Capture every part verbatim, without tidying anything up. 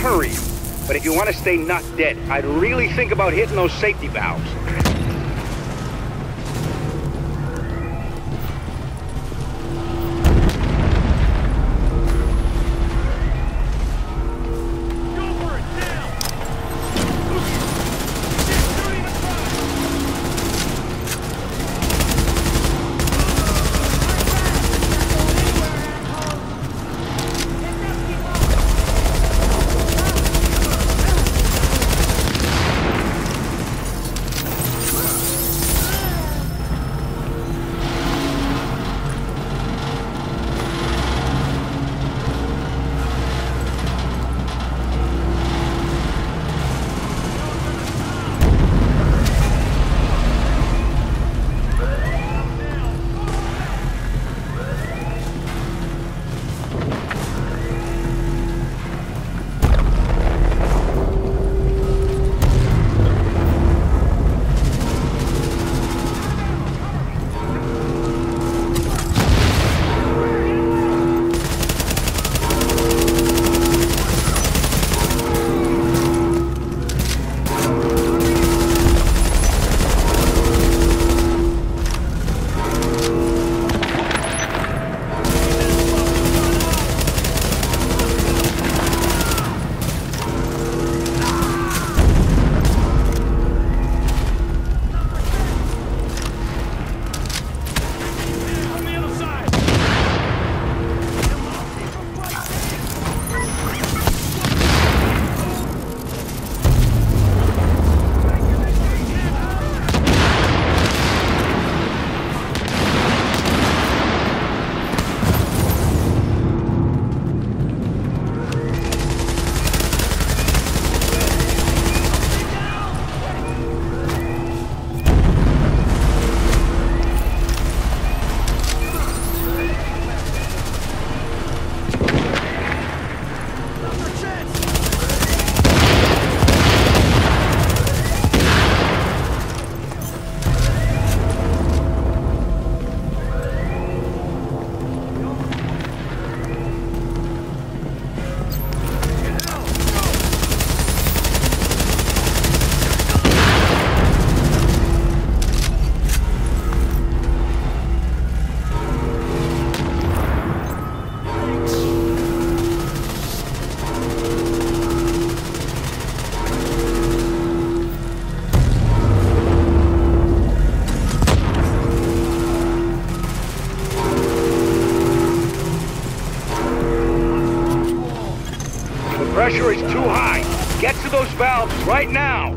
hurry. But if you want to stay not dead, I'd really think about hitting those safety valves. Pressure is too high. Get to those valves right now.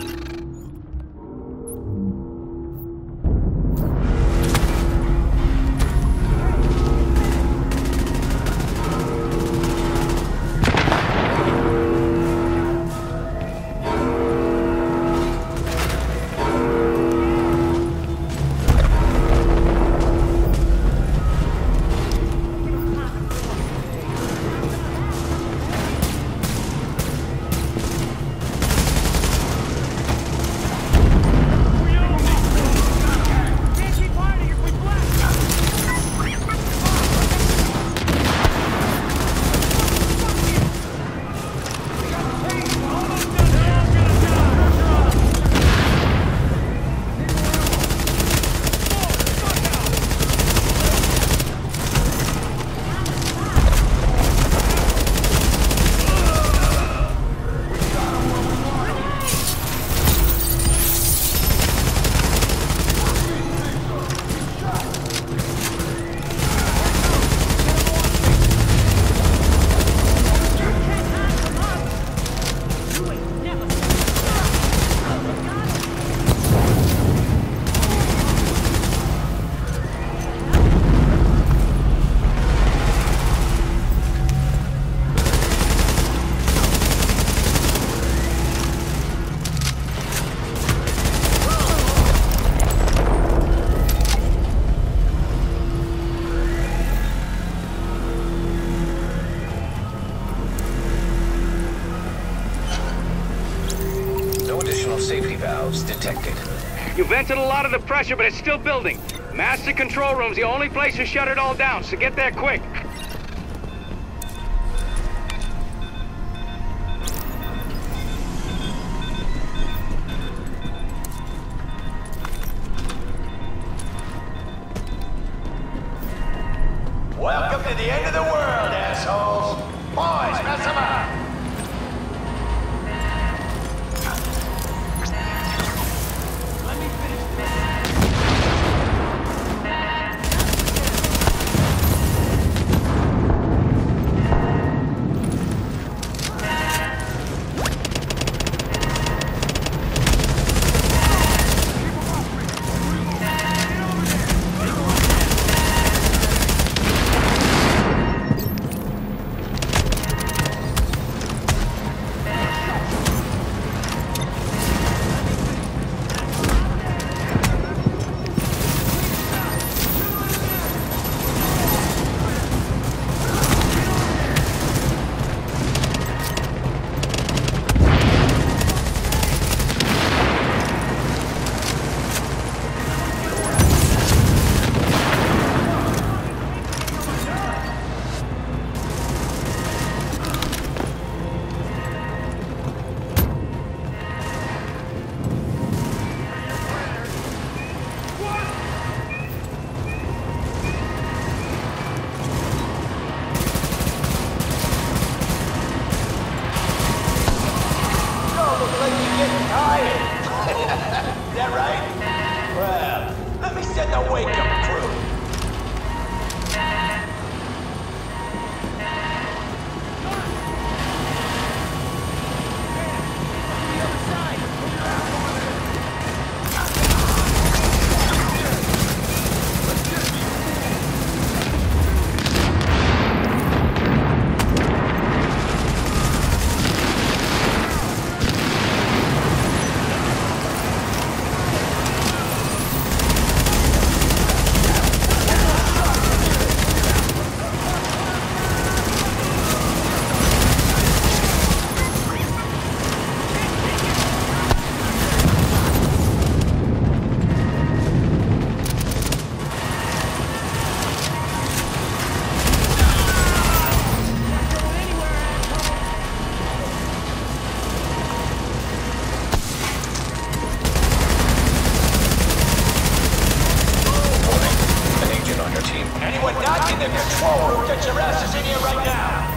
Safety valves detected. You vented a lot of the pressure, but it's still building. Master control room's the only place to shut it all down, so get there quick. that right? Well, let me send the wake-up crew. Anyone not in the control room, get your asses in here right now!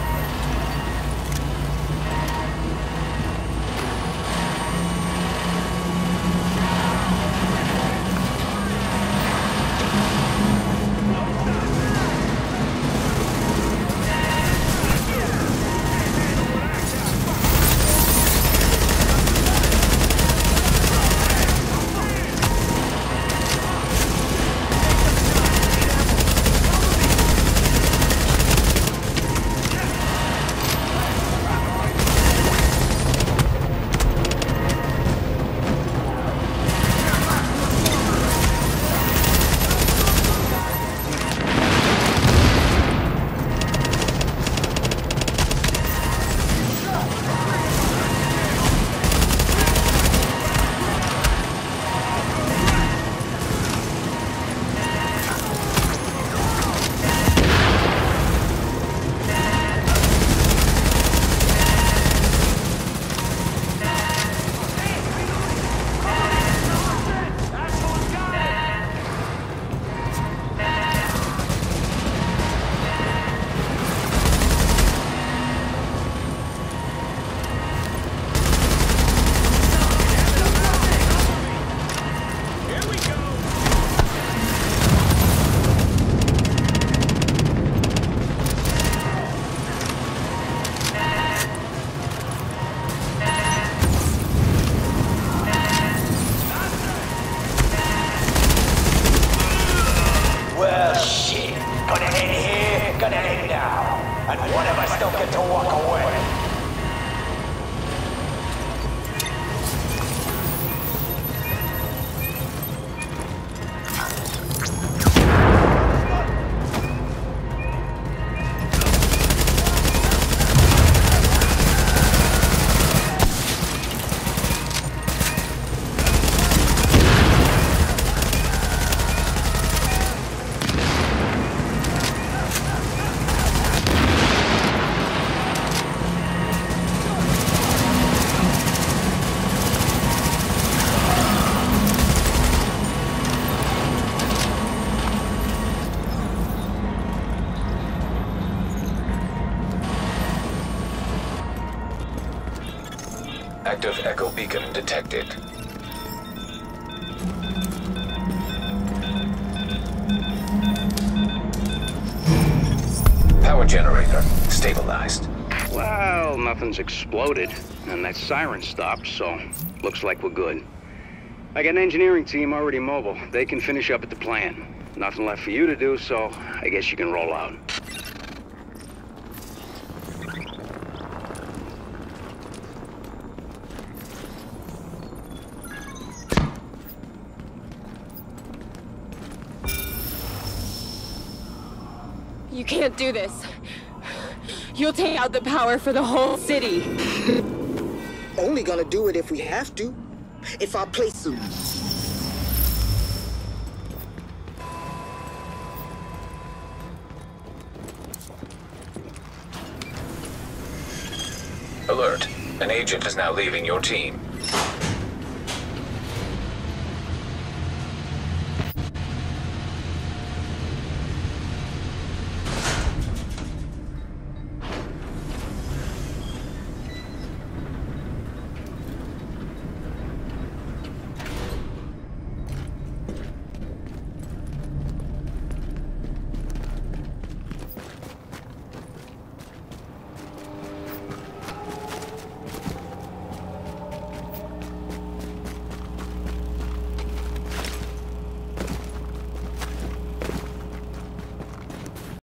Well, shit. Gonna end here, gonna end now. And one of us don't get to walk away. Active echo beacon detected. Power generator stabilized. Well, nothing's exploded, and that siren stopped, so looks like we're good. I got an engineering team already mobile. They can finish up at the plant. Nothing left for you to do, so I guess you can roll out. You can't do this. You'll take out the power for the whole city. Only gonna do it if we have to. If our place suits. Alert. An agent is now leaving your team.